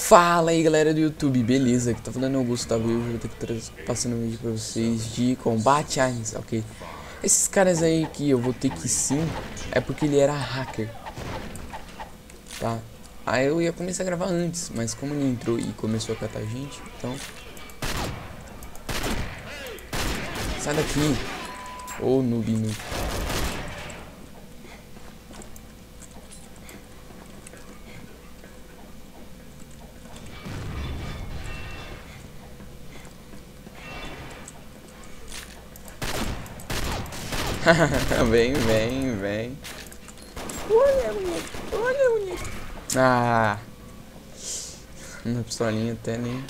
Fala aí galera do YouTube, beleza? Aqui tá falando o Gustavo e eu vou estar passando um vídeo pra vocês de combate arms, ok? Esses caras aí que eu vou ter que sim, é porque ele era hacker, tá? Aí eu ia começar a gravar antes, mas como ele entrou e começou a catar gente, então... Sai daqui, ô noob. Vem. Olha, moleque. Ah, uma pistolinha até nem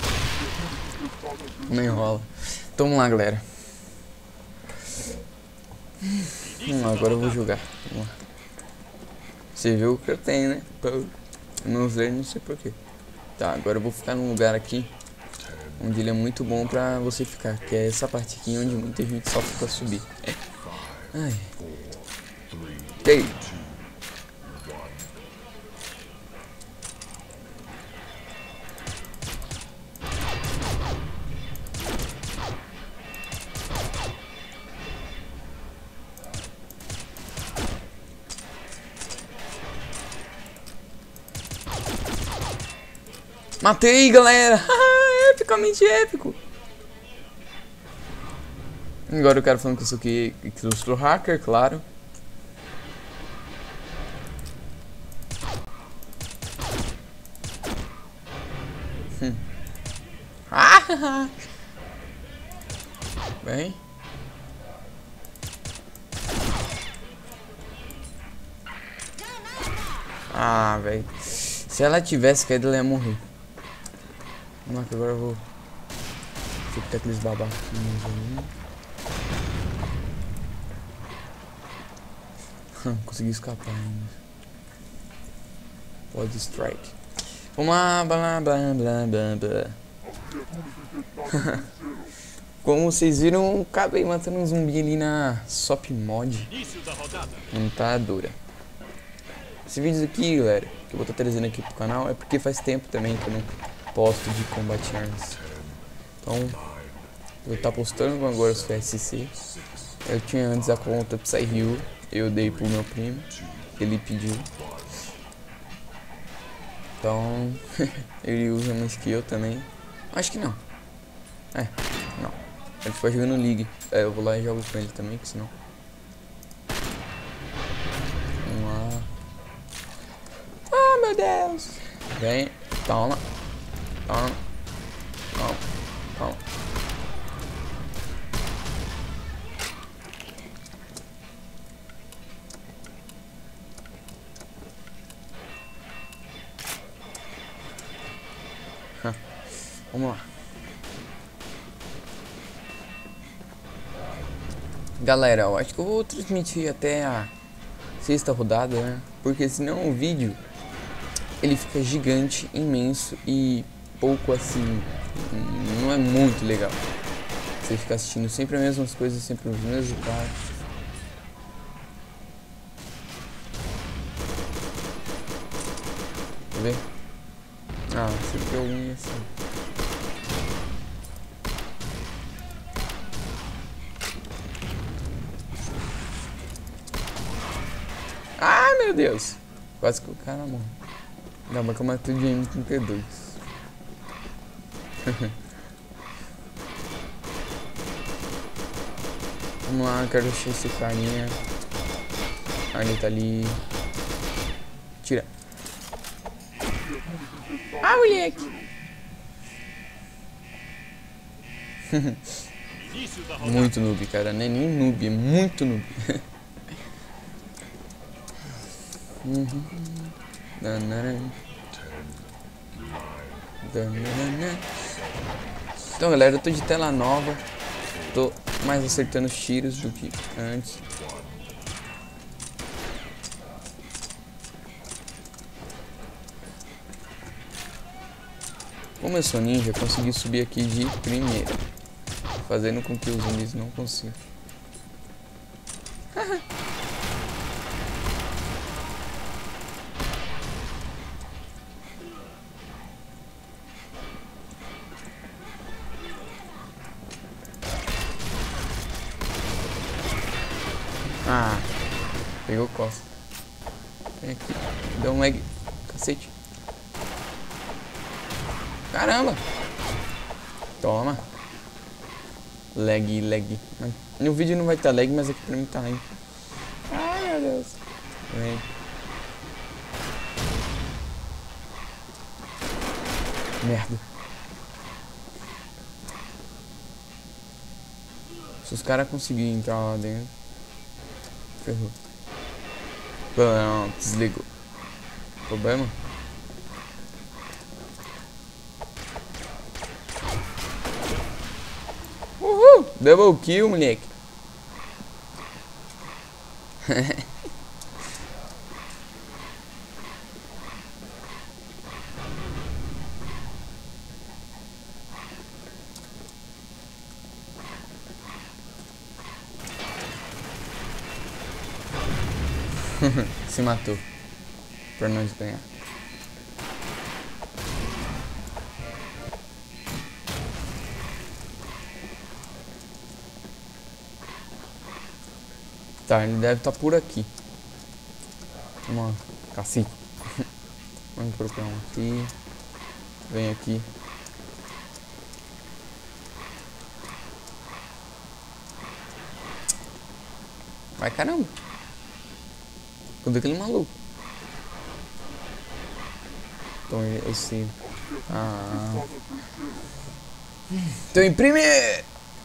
rola. Então vamos lá, galera. Vamos lá, agora eu vou jogar. Vamos lá. Você viu o que eu tenho, né? Não sei porquê. Tá, agora eu vou ficar num lugar aqui onde ele é muito bom pra você ficar, que é essa parte aqui onde muita gente sofre pra subir. Ai. Ei. Matei, galera! Epicamente épico! Agora o cara falando que eu sou hacker, claro. Bem. Ah, velho. Se ela tivesse caído, ela ia morrer. Vamos lá que agora eu vou... Deixa eu ter aqueles babaquinhos ali. Consegui escapar ainda. Pode strike. Vamos lá, blá. Como vocês viram, acabei matando um zumbi ali na Sop Mod. Não tá dura. Esse vídeo aqui, galera, que eu vou estar trazendo aqui pro canal, é porque faz tempo também que eu não posto de Combat Arms. Então, eu vou estar postando agora os FSC. Eu tinha antes a conta Psy-Hero, eu dei pro meu primo, ele pediu. Então, ele usa mais que eu também. Acho que não. Não. Ele fica jogando League. Eu vou lá e jogo com ele também, que senão... Vamos lá. Ah, meu Deus! Vem, toma. Vamos lá. Galera, eu acho que eu vou transmitir até a sexta rodada, né? Porque senão o vídeo ele fica gigante, imenso e pouco assim, não é muito legal. Você ficar assistindo sempre as mesmas coisas, sempre os mesmos caras. Quer ver? Ah, sempre algum assim. Ah, meu Deus! Quase que o cara morre. Ainda bem que eu matei de M32. Vamos lá, quero deixar esse carinha. Ah, ele tá ali. Tira. Ah, moleque! Muito noob, cara. Não é nem noob, é muito noob. Então, galera, eu tô de tela nova. Tô mais acertando os tiros do que antes. Como eu sou ninja, consegui subir aqui de primeira, fazendo com que os zumbis não consigam. Ah, pegou costa. Vem aqui. Deu um lag. Cacete. Caramba. Toma. Lag. No vídeo não vai estar lag, mas aqui pra mim tá lag. Ai, meu Deus. Vem. Merda. Se os caras conseguirem entrar lá dentro, ferrou. Não, desligou. Problema? Uhul! Double kill, moleque. Se matou. Pra nós ganhar. Tá, ele deve estar por aqui. Vamos lá, cacete. Vamos procurar um aqui. Vem aqui. Vai, caramba. Cadê aquele maluco? Então eu sei. Ah. Então em primeiro.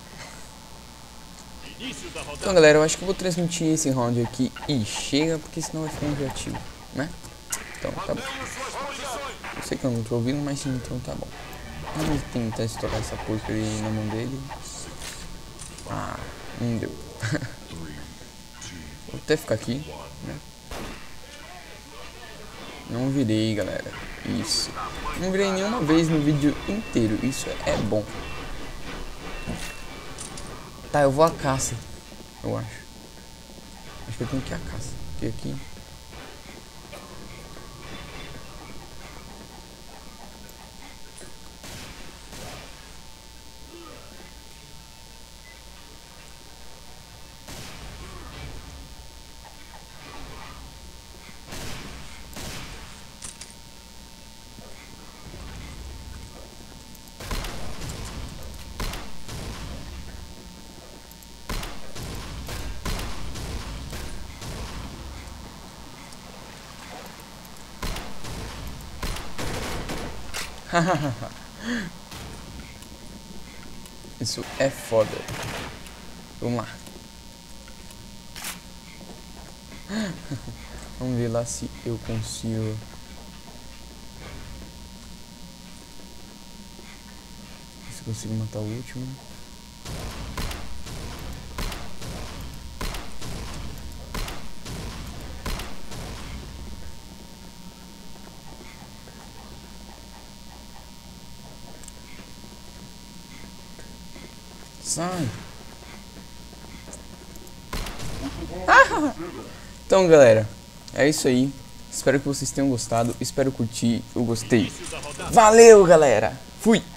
Então galera, eu acho que eu vou transmitir esse round aqui e chega, porque senão vai ficar enjoativo, né? Então tá bom. Eu sei que eu não tô ouvindo, mas então tá bom. Vamos tentar estourar essa porca ali na mão dele. Ah, não deu. Vou até ficar aqui, né? Não virei, galera. Isso. Não virei nenhuma vez no vídeo inteiro. Isso é bom. Tá, eu vou à caça. Eu acho. Acho que eu tenho que ir à caça. Porque aqui... Isso é foda. Vamos lá. Vamos ver lá se eu consigo. Se eu consigo matar o último. Sai. Então galera, é isso aí. Espero que vocês tenham gostado. Espero curtir. Eu gostei. Valeu galera. Fui.